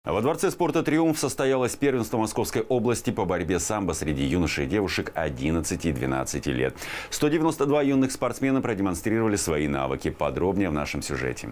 Во Дворце спорта «Триумф» состоялось первенство Московской области по борьбе самбо среди юношей и девушек 11 и 12 лет. 192 юных спортсмена продемонстрировали свои навыки. Подробнее в нашем сюжете.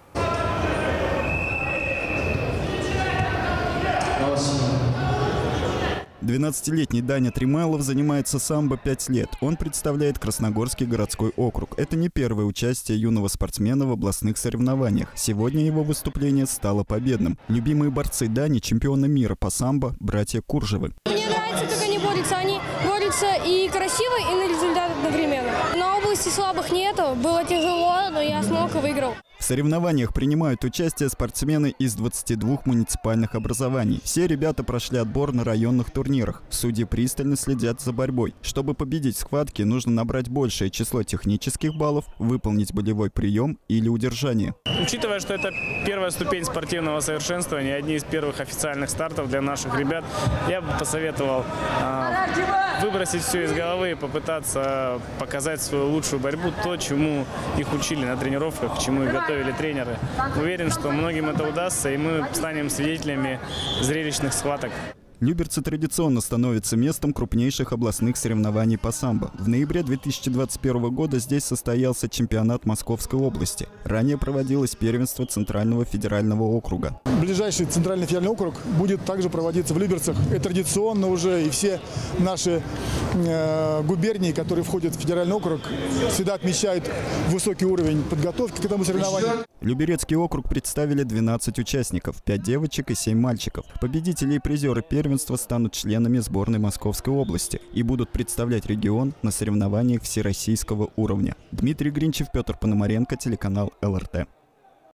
12-летний Даня Тримайлов занимается самбо 5 лет. Он представляет Красногорский городской округ. Это не первое участие юного спортсмена в областных соревнованиях. Сегодня его выступление стало победным. Любимые борцы Дани – чемпионы мира по самбо братья Куржевы. Мне нравится, как они борются. Они борются и красиво, и на результат одновременно. На области слабых нету. Было тяжело, но я смог и выиграл. В соревнованиях принимают участие спортсмены из 22 муниципальных образований. Все ребята прошли отбор на районных турнирах. Судьи пристально следят за борьбой. Чтобы победить в схватке, нужно набрать большее число технических баллов, выполнить болевой прием или удержание. Учитывая, что это первая ступень спортивного совершенствования, одни из первых официальных стартов для наших ребят, я бы посоветовал выбросить все из головы и попытаться показать свою лучшую борьбу, то, чему их учили на тренировках, к чему их готовили тренеры. Уверен, что многим это удастся, и мы станем свидетелями зрелищных схваток. Люберцы традиционно становятся местом крупнейших областных соревнований по самбо. В ноябре 2021 года здесь состоялся чемпионат Московской области. Ранее проводилось первенство Центрального федерального округа. Ближайший Центральный федеральный округ будет также проводиться в Люберцах. И традиционно уже и все наши губернии, которые входят в федеральный округ, всегда отмечают высокий уровень подготовки к этому соревнованию. Люберецкий округ представили 12 участников, 5 девочек и 7 мальчиков. Победители и призеры первенства станут членами сборной Московской области и будут представлять регион на соревнованиях всероссийского уровня. Дмитрий Гринчев, Петр Пономаренко, телеканал ЛРТ.